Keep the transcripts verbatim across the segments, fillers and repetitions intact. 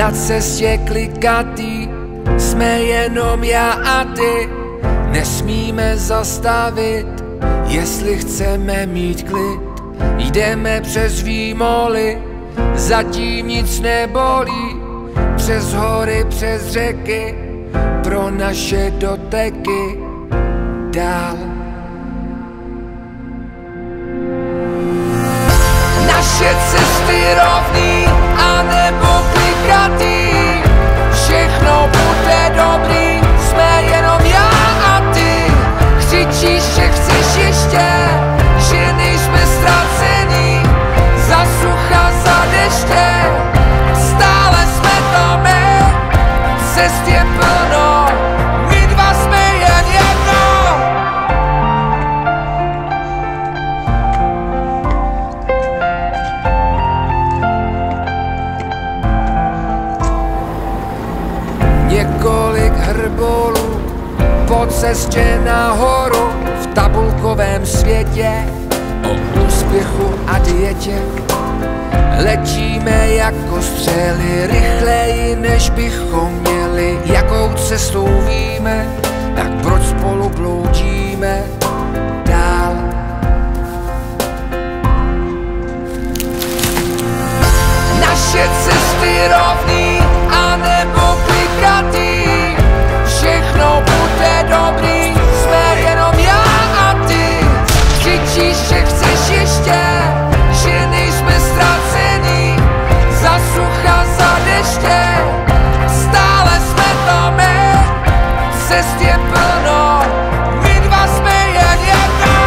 Na cestě klikatý jsme jenom já a ty. Nesmíme zastavit, jestli chceme mít klid. Jdeme přes výmoly, zatím nic nebolí. Přes hory, přes řeky, pro naše doteky dál. Naše cesty rovný a nebo klikatý, všechno bude dobrý, jsme jenom já a ty. Křičíš, že chceš ještě, že nejsme ztracení, za sucha, za deště, stále jsme to my. Cest je plno, my dva jsme jen jedno. Několik hrbolů po cestě nahoru, v tabulkovém světě o úspěchu a dietě. Letíme jako střely, rychleji než bychom měli. Jakou cestou víme, tak proč spolu bloudíme dál. Naše cesty rovný a nebo klikatý, všechno bude dobrý, jsme jenom já a ty. Křičíš, že chceš ještě, že nejsme ztracení, za sucha, za deště, stále jsme to my. Cest je plno, my dva jsme jen jedno.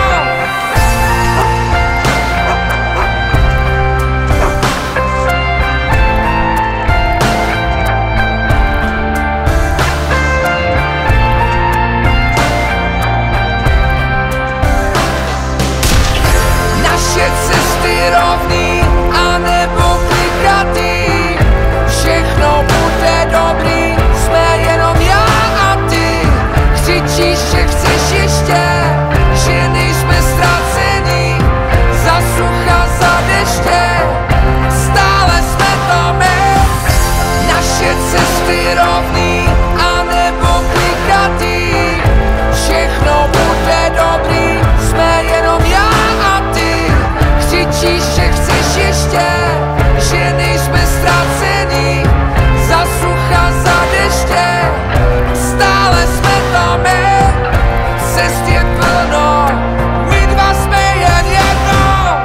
Naše cesty rovný a nebo klikatý, všechno bude dobrý, jsme jenom já a ty. Křičíš, že chceš ještě, že nejsme ztracení, za sucha, za deště, stále jsme to my. Naše cesty rovný a nebo klikatý, všechno bude dobrý, jsme jenom já a ty. Křičíš, že chceš ještě, že nejsme ztracení, za sucha, za deště, stále jsme to my. Cest je plno, my dva jsme jen jedno.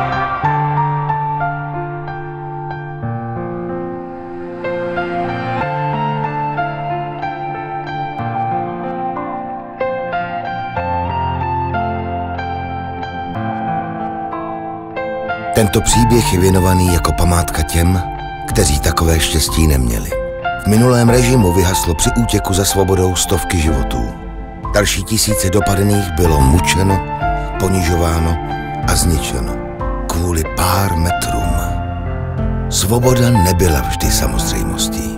Tento příběh je věnovaný jako památka těm, kteří takové štěstí neměli. V minulém režimu vyhaslo při útěku za svobodou stovky životů. Další tisíce dopadených bylo mučeno, ponižováno a zničeno kvůli pár metrům. Svoboda nebyla vždy samozřejmostí.